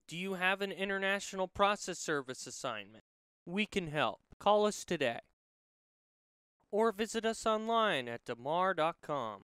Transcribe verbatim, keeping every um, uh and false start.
Do you have an international process service assignment? We can help. Call us today or visit us online at DeMarr dot com.